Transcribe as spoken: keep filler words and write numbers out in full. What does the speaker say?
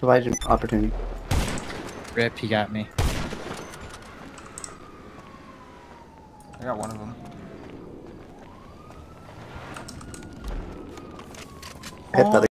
Divided opportunity. Rip, he got me. I got one of them. Hit the other